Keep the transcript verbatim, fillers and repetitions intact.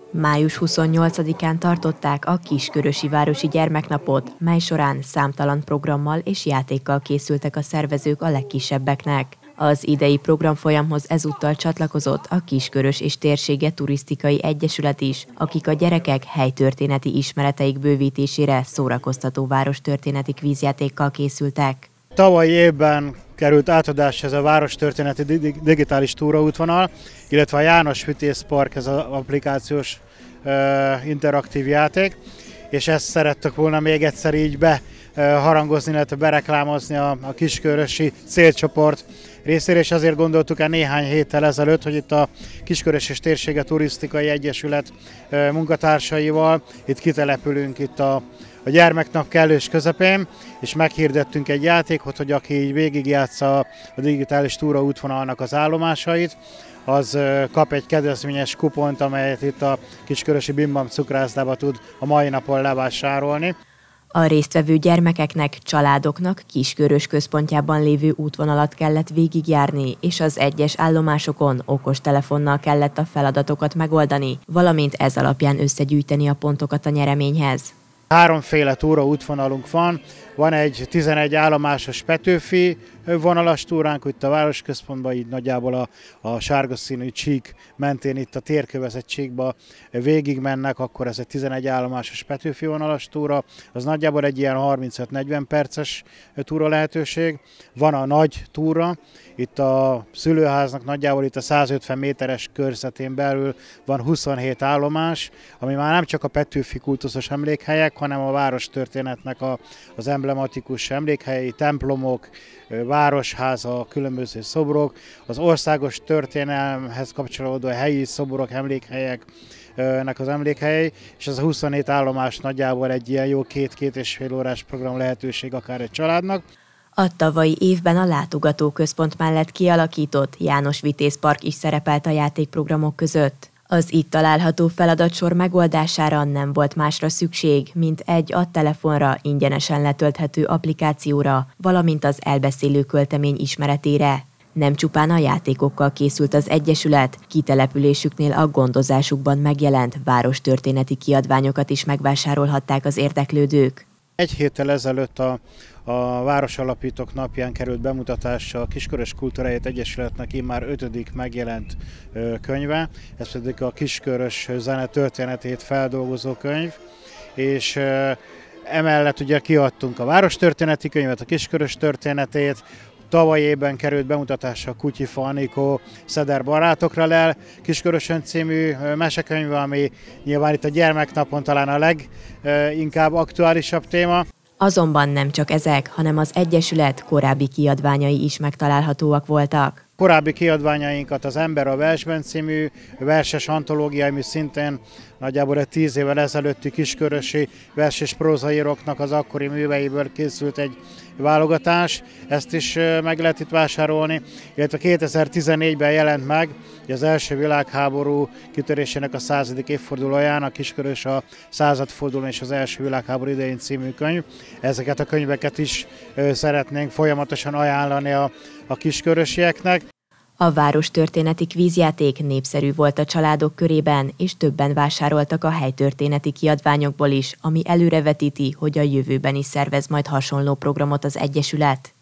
május huszonnyolcadikán tartották a Kiskörösi Városi Gyermeknapot, mely során számtalan programmal és játékkal készültek a szervezők a legkisebbeknek. Az idei programfolyamhoz ezúttal csatlakozott a Kiskörös és Térsége Turisztikai Egyesület is, akik a gyerekek helytörténeti ismereteik bővítésére szórakoztató várostörténeti kvízjátékkal készültek. Tavalyi évben került átadásra ez a várostörténeti digitális túraútvonal, illetve a János Vitéz Park, ez az applikációs uh, interaktív játék, és ezt szerettük volna még egyszer így beharangozni, illetve bereklámozni a, a kiskörösi célcsoport részére, és azért gondoltuk el néhány héttel ezelőtt, hogy itt a Kiskörös és Térsége Turisztikai Egyesület uh, munkatársaival itt kitelepülünk itt a a gyermeknap kellős közepén, és meghirdettünk egy játékot, hogy aki így végigjátsza a digitális túraútvonalnak az állomásait, az kap egy kedvezményes kupont, amelyet itt a Kiskörösi Bim Bam cukrászdába tud a mai napon levásárolni. A résztvevő gyermekeknek, családoknak Kiskörös központjában lévő útvonalat kellett végigjárni, és az egyes állomásokon okostelefonnal kellett a feladatokat megoldani, valamint ez alapján összegyűjteni a pontokat a nyereményhez. Háromféle túraútvonalunk van, van egy tizenegy állomásos Petőfi vonalas túránk, itt a városközpontban, így nagyjából a, a sárga színű csík mentén itt a térkövezettségben végig mennek, akkor ez egy tizenegy állomásos Petőfi vonalas túra, az nagyjából egy ilyen harmincöt-negyven perces túra lehetőség. Van a nagy túra, itt a szülőháznak nagyjából itt a százötven méteres körzetén belül van huszonhét állomás, ami már nem csak a Petőfi kultuszos emlékhelyek, hanem a várostörténetnek a, az emblematikus emlékhelyei, templomok, városháza, különböző szobrok, az országos történelemhez kapcsolódó helyi szobrok, emlékhelyeknek az emlékhelyei, és ez a huszonhét állomás nagyjából egy ilyen jó két-két és fél órás program lehetőség akár egy családnak. A tavalyi évben a látogatóközpont mellett kialakított János Vitéz Park is szerepelt a játékprogramok között. Az itt található feladatsor megoldására nem volt másra szükség, mint egy a telefonra ingyenesen letölthető applikációra, valamint az elbeszélő költemény ismeretére. Nem csupán a játékokkal készült az egyesület, kitelepülésüknél a gondozásukban megjelent várostörténeti kiadványokat is megvásárolhatták az érdeklődők. Egy héttel ezelőtt a, a Városalapítók napján került bemutatásra a Kiskörös Kultúráért Egyesületnek immár ötödik megjelent ö, könyve, ez pedig a Kiskörös zene történetét feldolgozó könyv, és ö, emellett ugye kiadtunk a várostörténeti könyvet, a Kiskörös történetét. Tavaly évben került bemutatásra a Kutyifa Anikó Szeder barátokra lel Kiskörösön című mesekönyve, ami nyilván itt a gyermeknapon talán a leginkább aktuálisabb téma. Azonban nem csak ezek, hanem az egyesület korábbi kiadványai is megtalálhatóak voltak. Korábbi kiadványainkat az Ember a versben című verses antológia, ami szintén nagyjából egy tíz évvel ezelőtti kiskörösi vers- és prózaíroknak az akkori műveiből készült egy válogatás, ezt is meg lehet itt vásárolni, illetve kétezer-tizennégyben jelent meg az első világháború kitörésének a századik évfordulóján a Kiskörös a századfordulón és az első világháború idején című könyv. Ezeket a könyveket is szeretnénk folyamatosan ajánlani a, a kiskörösieknek. A várostörténeti kvízjáték népszerű volt a családok körében, és többen vásároltak a helytörténeti kiadványokból is, ami előrevetíti, hogy a jövőben is szervez majd hasonló programot az egyesület.